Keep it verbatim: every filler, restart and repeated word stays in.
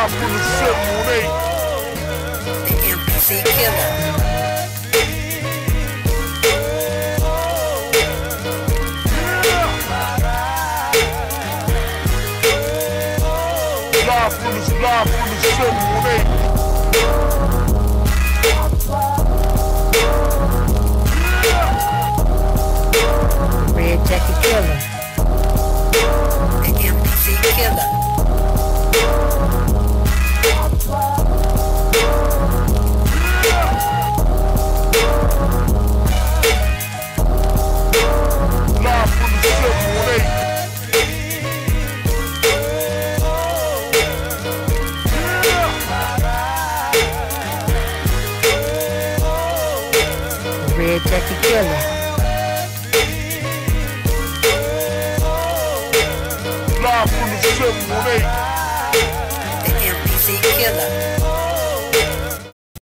Live from the seven one eight. The M P C Killer. Live from the, live from the seven one eight. Red Jacket Killer. The M P C Killer. Live from the seven one eight. Red Jacket Killer. Live from the seven one eight. The M P C Killer.